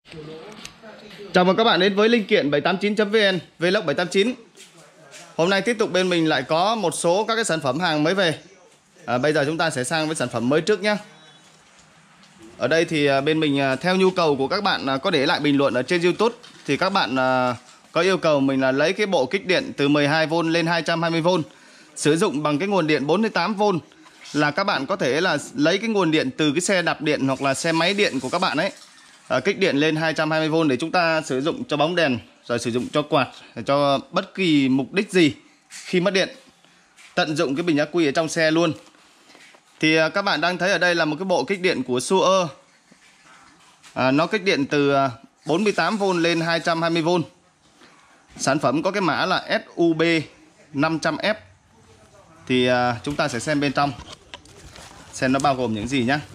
Chào mừng các bạn đến với linh kiện 789.vn, Vlog 789. Hôm nay tiếp tục bên mình lại có một số các cái sản phẩm hàng mới về. Bây giờ chúng ta sẽ sang với sản phẩm mới trước nhé. Ở đây thì bên mình theo nhu cầu của các bạn có để lại bình luận ở trên YouTube, thì các bạn có yêu cầu mình là lấy cái bộ kích điện từ 12V lên 220V sử dụng bằng cái nguồn điện 48V, là các bạn có thể là lấy cái nguồn điện từ cái xe đạp điện hoặc là xe máy điện của các bạn ấy, kích điện lên 220V để chúng ta sử dụng cho bóng đèn, rồi sử dụng cho quạt, cho bất kỳ mục đích gì khi mất điện. Tận dụng cái bình ắc quy ở trong xe luôn. Thì các bạn đang thấy ở đây là một cái bộ kích điện của Suer. Nó kích điện từ 48V lên 220V. Sản phẩm có cái mã là SUB 500F. Thì chúng ta sẽ xem bên trong, xem nó bao gồm những gì nhé.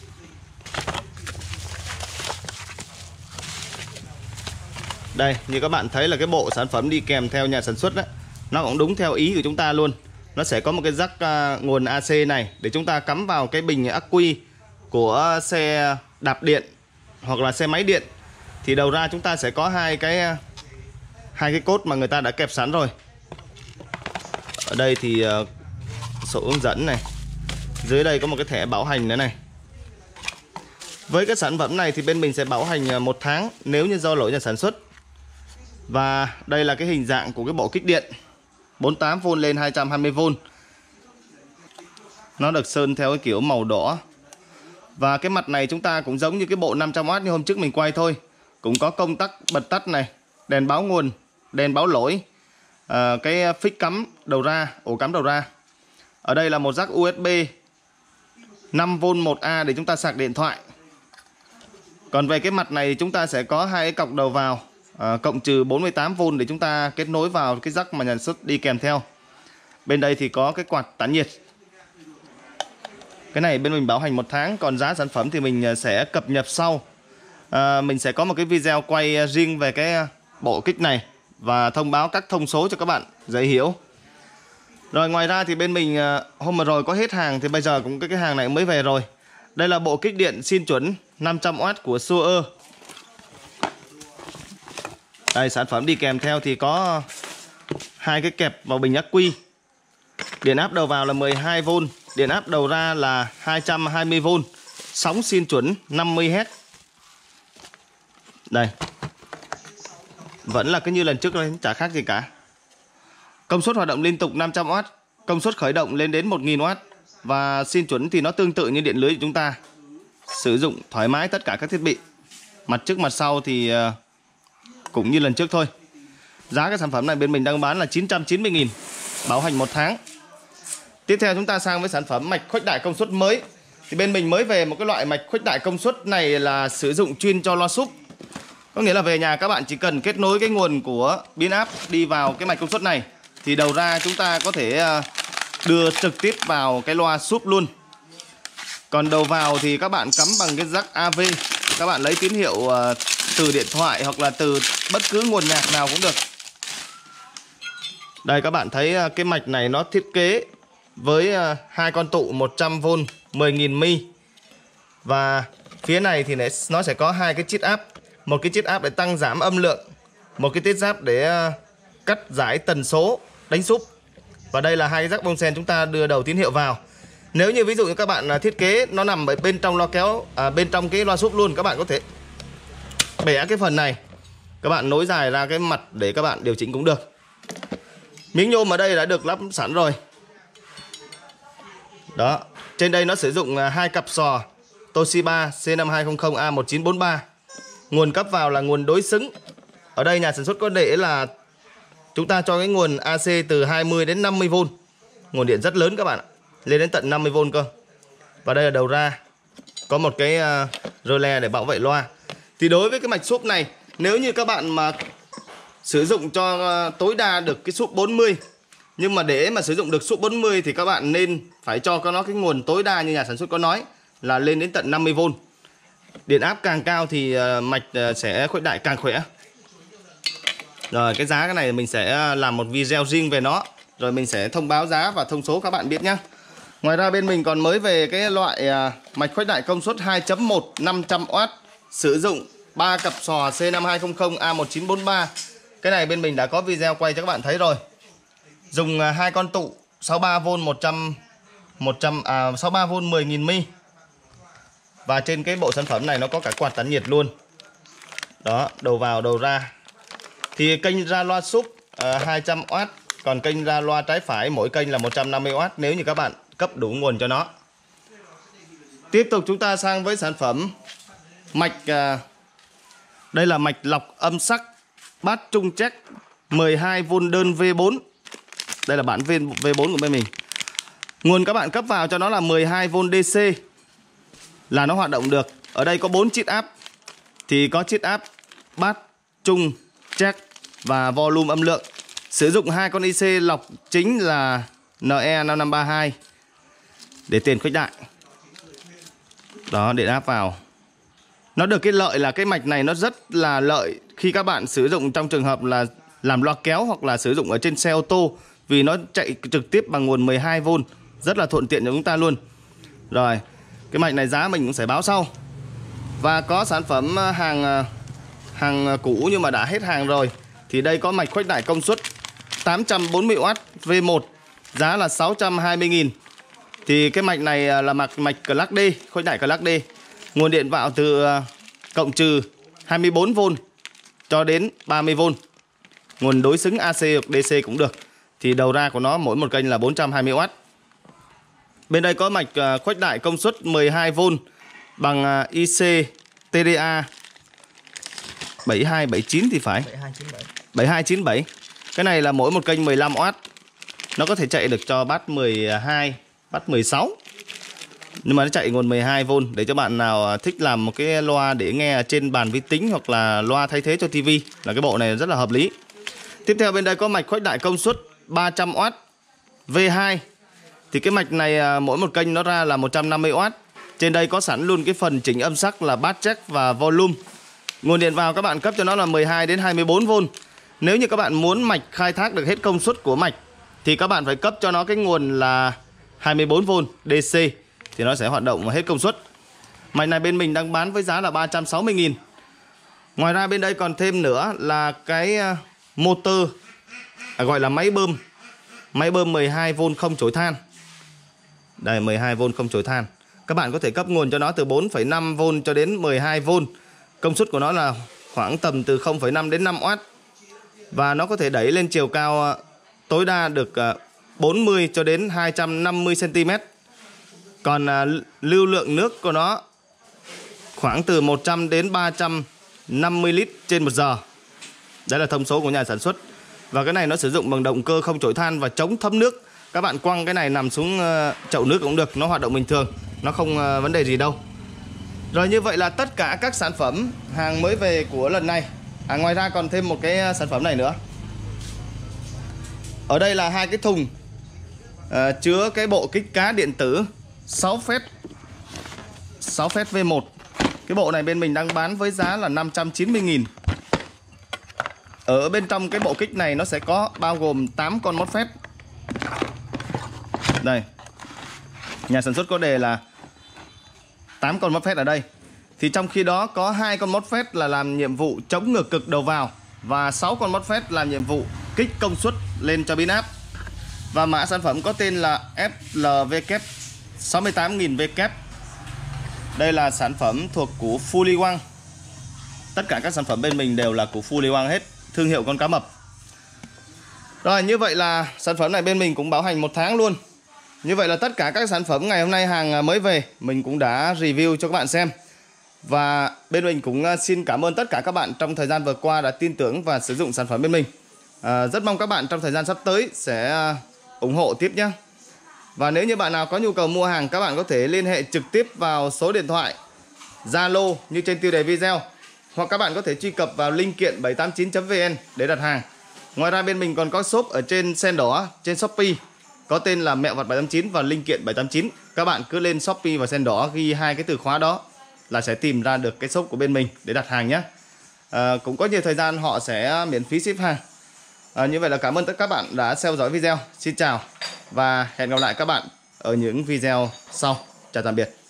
Đây, như các bạn thấy là cái bộ sản phẩm đi kèm theo nhà sản xuất đó, nó cũng đúng theo ý của chúng ta luôn. Nó sẽ có một cái jack nguồn AC này để chúng ta cắm vào cái bình ắc quy của xe đạp điện hoặc là xe máy điện. Thì đầu ra chúng ta sẽ có hai cái cốt mà người ta đã kẹp sẵn rồi. Ở đây thì sổ hướng dẫn này, dưới đây có một cái thẻ bảo hành nữa này. Với cái sản phẩm này thì bên mình sẽ bảo hành 1 tháng nếu như do lỗi nhà sản xuất. Và đây là cái hình dạng của cái bộ kích điện 48V lên 220V. Nó được sơn theo cái kiểu màu đỏ. Và cái mặt này chúng ta cũng giống như cái bộ 500W như hôm trước mình quay thôi. Cũng có công tắc bật tắt này, đèn báo nguồn, đèn báo lỗi, cái phích cắm đầu ra, ổ cắm đầu ra. Ở đây là một jack USB 5V 1A để chúng ta sạc điện thoại. Còn về cái mặt này thì chúng ta sẽ có hai cái cọc đầu vào, cộng trừ 48V để chúng ta kết nối vào cái jack mà nhà sản xuất đi kèm theo. Bên đây thì có cái quạt tản nhiệt. Cái này bên mình bảo hành 1 tháng. Còn giá sản phẩm thì mình sẽ cập nhật sau. Mình sẽ có một cái video quay riêng về cái bộ kích này và thông báo các thông số cho các bạn dễ hiểu. Rồi ngoài ra thì bên mình hôm vừa rồi có hết hàng, thì bây giờ cũng cái hàng này mới về rồi. Đây là bộ kích điện xin chuẩn 500W của Suer. Đây, sản phẩm đi kèm theo thì có hai cái kẹp vào bình ắc quy. Điện áp đầu vào là 12V, điện áp đầu ra là 220V, sóng xin chuẩn 50Hz. Đây, vẫn là cái như lần trước thôi, chả khác gì cả. Công suất hoạt động liên tục 500W, công suất khởi động lên đến 1000W. Và xin chuẩn thì nó tương tự như điện lưới của chúng ta, sử dụng thoải mái tất cả các thiết bị. Mặt trước mặt sau thì cũng như lần trước thôi. Giá cái sản phẩm này bên mình đang bán là 990.000, bảo hành 1 tháng. Tiếp theo chúng ta sang với sản phẩm mạch khuếch đại công suất mới. Thì bên mình mới về một cái loại mạch khuếch đại công suất này là sử dụng chuyên cho loa súp. Có nghĩa là về nhà các bạn chỉ cần kết nối cái nguồn của pin áp đi vào cái mạch công suất này, thì đầu ra chúng ta có thể đưa trực tiếp vào cái loa súp luôn. Còn đầu vào thì các bạn cắm bằng cái jack AV. Các bạn lấy tín hiệu từ điện thoại hoặc là từ bất cứ nguồn nhạc nào cũng được. Đây, các bạn thấy cái mạch này nó thiết kế với hai con tụ 100V 10.000 mA. Và phía này thì nó sẽ có hai cái chiết áp. Một cái chiết áp để tăng giảm âm lượng, một cái tiết giáp để cắt giải tần số đánh súp. Và đây là hai cái jack bông sen chúng ta đưa đầu tín hiệu vào. Nếu như ví dụ như các bạn thiết kế nó nằm ở bên trong loa kéo, bên trong cái loa súp luôn, các bạn có thể bẻ cái phần này, các bạn nối dài ra cái mặt để các bạn điều chỉnh cũng được. Miếng nhôm ở đây đã được lắp sẵn rồi. Đó, trên đây nó sử dụng hai cặp sò Toshiba C5200A1943. Nguồn cấp vào là nguồn đối xứng. Ở đây nhà sản xuất có để là chúng ta cho cái nguồn AC từ 20 đến 50V. Nguồn điện rất lớn các bạn ạ, lên đến tận 50V cơ. Và đây là đầu ra, có một cái rơ le để bảo vệ loa. Thì đối với cái mạch súp này, nếu như các bạn mà sử dụng cho tối đa được cái súp 40, nhưng mà để mà sử dụng được súp 40 thì các bạn nên phải cho nó cái nguồn tối đa như nhà sản xuất có nói là lên đến tận 50V. Điện áp càng cao thì mạch sẽ khuếch đại càng khỏe. Rồi cái giá cái này mình sẽ làm một video riêng về nó, rồi mình sẽ thông báo giá và thông số các bạn biết nhé. Ngoài ra bên mình còn mới về cái loại mạch khuếch đại công suất 2.1 500W sử dụng 3 cặp sò C5200 A1943. Cái này bên mình đã có video quay cho các bạn thấy rồi. Dùng 2 con tụ 63V 63V 10.000 mi. Và trên cái bộ sản phẩm này nó có cả quạt tản nhiệt luôn. Đó, đầu vào đầu ra. Thì kênh ra loa súp 200W, còn kênh ra loa trái phải mỗi kênh là 150W nếu như các bạn cấp đủ nguồn cho nó. Tiếp tục chúng ta sang với sản phẩm mạch. Đây là mạch lọc âm sắc bát trung check 12V đơn V4. Đây là bản V4 của bên mình. Nguồn các bạn cấp vào cho nó là 12V DC là nó hoạt động được. Ở đây có 4 chiết áp. Thì có chiết áp bát, trung, check và volume âm lượng. Sử dụng 2 con IC lọc chính là NE5532 để tiền khuếch đại. Đó, để áp vào. Nó được cái lợi là cái mạch này nó rất là lợi khi các bạn sử dụng trong trường hợp là làm loa kéo hoặc là sử dụng ở trên xe ô tô, vì nó chạy trực tiếp bằng nguồn 12V, rất là thuận tiện cho chúng ta luôn. Rồi, cái mạch này giá mình cũng sẽ báo sau. Và có sản phẩm hàng cũ nhưng mà đã hết hàng rồi. Thì đây có mạch khuếch đại công suất 840W V1, giá là 620.000. Thì cái mạch này là mạch Class D, khuếch đại Class D. Nguồn điện vào từ cộng trừ 24V cho đến 30V. Nguồn đối xứng AC hoặc DC cũng được. Thì đầu ra của nó mỗi một kênh là 420W. Bên đây có mạch khuếch đại công suất 12V bằng IC TDA 7279 thì phải. 7297. Cái này là mỗi một kênh 15W. Nó có thể chạy được cho bát 12, bát 16. Nhưng mà nó chạy nguồn 12V để cho bạn nào thích làm một cái loa để nghe trên bàn vi tính hoặc là loa thay thế cho tivi là cái bộ này rất là hợp lý. Tiếp theo bên đây có mạch khuếch đại công suất 300W V2. Thì cái mạch này mỗi một kênh nó ra là 150W. Trên đây có sẵn luôn cái phần chỉnh âm sắc là bass check và volume. Nguồn điện vào các bạn cấp cho nó là 12 đến 24V. Nếu như các bạn muốn mạch khai thác được hết công suất của mạch thì các bạn phải cấp cho nó cái nguồn là 24V DC thì nó sẽ hoạt động hết công suất. Mạch này bên mình đang bán với giá là 360.000. Ngoài ra bên đây còn thêm nữa là cái motor gọi là máy bơm 12V không chổi than. Đây, 12V không chổi than. Các bạn có thể cấp nguồn cho nó từ 4,5V cho đến 12V. Công suất của nó là khoảng tầm từ 0,5 đến 5W. Và nó có thể đẩy lên chiều cao tối đa được 40 cho đến 250 cm. Còn lưu lượng nước của nó khoảng từ 100 đến 350 lít trên 1 giờ. Đấy là thông số của nhà sản xuất. Và cái này nó sử dụng bằng động cơ không chổi than và chống thấm nước. Các bạn quăng cái này nằm xuống chậu nước cũng được, nó hoạt động bình thường, nó không vấn đề gì đâu. Rồi, như vậy là tất cả các sản phẩm hàng mới về của lần này. Ngoài ra còn thêm một cái sản phẩm này nữa. Ở đây là 2 cái thùng chứa cái bộ kích cá điện tử 6 phép V1. Cái bộ này bên mình đang bán với giá là 590.000. Ở bên trong cái bộ kích này nó sẽ có bao gồm 8 con MOSFET. Đây, nhà sản xuất có đề là 8 con MOSFET ở đây. Thì trong khi đó có 2 con MOSFET là làm nhiệm vụ chống ngược cực đầu vào và 6 con MOSFET làm nhiệm vụ kích công suất lên cho pin áp. Và mã sản phẩm có tên là FLW 68.000W. Đây là sản phẩm thuộc của Fully One. Tất cả các sản phẩm bên mình đều là của Fully One hết, thương hiệu con cá mập. Rồi, như vậy là sản phẩm này bên mình cũng bảo hành 1 tháng luôn. Như vậy là tất cả các sản phẩm ngày hôm nay hàng mới về mình cũng đã review cho các bạn xem. Và bên mình cũng xin cảm ơn tất cả các bạn trong thời gian vừa qua đã tin tưởng và sử dụng sản phẩm bên mình. Rất mong các bạn trong thời gian sắp tới sẽ ủng hộ tiếp nhé. Và nếu như bạn nào có nhu cầu mua hàng, các bạn có thể liên hệ trực tiếp vào số điện thoại Zalo như trên tiêu đề video, hoặc các bạn có thể truy cập vào linh kiện 789.vn để đặt hàng. Ngoài ra bên mình còn có shop ở trên sen đỏ trên Shopee có tên là Mẹo Vặt 789 và linh kiện 789. Các bạn cứ lên Shopee và sen đỏ ghi 2 cái từ khóa đó là sẽ tìm ra được cái shop của bên mình để đặt hàng nhé. Cũng có nhiều thời gian họ sẽ miễn phí ship hàng. Như vậy là cảm ơn tất cả các bạn đã theo dõi video. Xin chào và hẹn gặp lại các bạn ở những video sau. Chào tạm biệt.